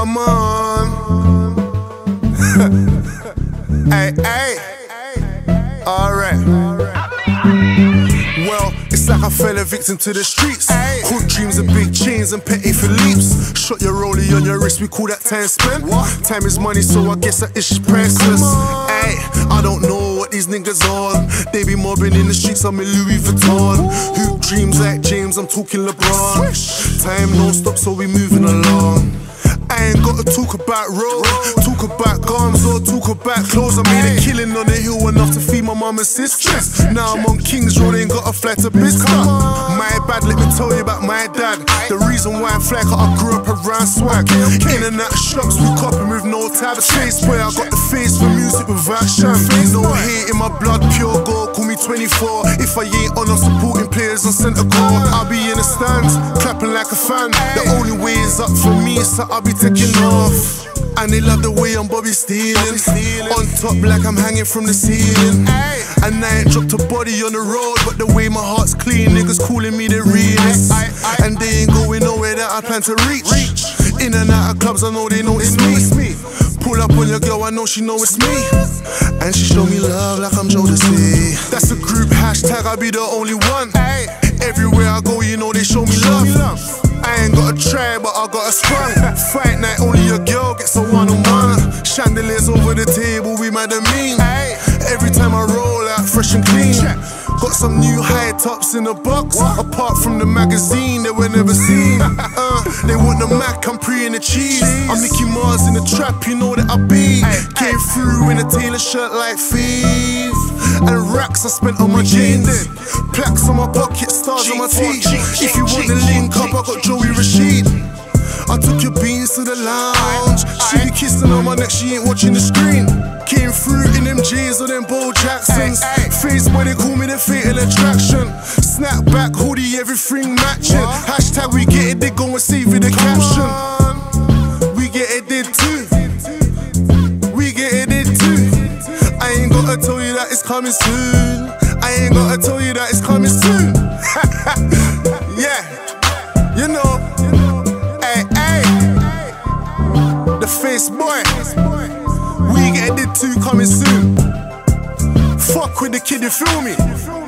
Come on. Hey, hey. Alright. Well, it's like I fell a victim to the streets. Hood dreams and big chains and petty Philippe's. Shot your rollie on your wrist, we call that time spent. Time is money, so I guess that is priceless. Ay, I don't know what these niggas on. They be mobbing in the streets, I'm in Louis Vuitton. Hoop dreams like James, I'm talking LeBron. Time don't stop, so we moving along. I ain't gotta talk about road, talk about guns or talk about clothes. I made a killing on the hill enough to feed my mum and sisters. Now I'm on King's Road, ain't got a flight to Bicester. My bad, let me tell you about my dad. The reason why I'm fly, cause I grew up around swag. In and out of shops, we copping with no tab. Face where I got the face for music without sham. No hate in my blood, pure gold, call me 24. If I ain't on, I'm supporting players on centre court. I'll be in the stands, clapping like a fan. The only way is up for me, so I'll be taking off. And they love the way I'm Bobby stealing. On top like I'm hanging from the ceiling. And I ain't dropped a body on the road, but the way my heart's clean, niggas calling me the realest. And they ain't going nowhere that I plan to reach. In and out of clubs, I know they know it's me. Pull up on your girl, I know she know it's me. And she show me love like I'm Jodeci. That's a group hashtag, I be the only one. Everywhere I go, you know they show me love. I ain't got a try, but I got a sprung. Fight night, only a girl gets a one-on-one. Chandeliers over the table, we mad and mean. Every time I roll out, fresh and clean. Got some new high tops in the box. Apart from the magazine, they were never seen. They want the Mac, I'm pre in the cheese. I'm Nicky Mars in the trap, you know that I be. Came through in a Taylor shirt like Thief. And racks I spent on my jeans. Plaques on my pocket, stars on my teeth. If you want the link up, I got Joey Rashid. I took your beans to the lounge. She be kissing on my neck, she ain't watching the screen. Came through in them J's or them Bo Jacksons. Face where they call me the fatal attraction. Snapback, hoodie, everything matching. Hashtag we get it, they go and save you the caption. We get it, did too. We get it, did too. I ain't gotta tell you that it's coming soon. I ain't gotta tell you that it's coming soon. Yeah, you know. Hey, hey. The face boy. We get it too coming soon. Fuck with the kid, you feel me?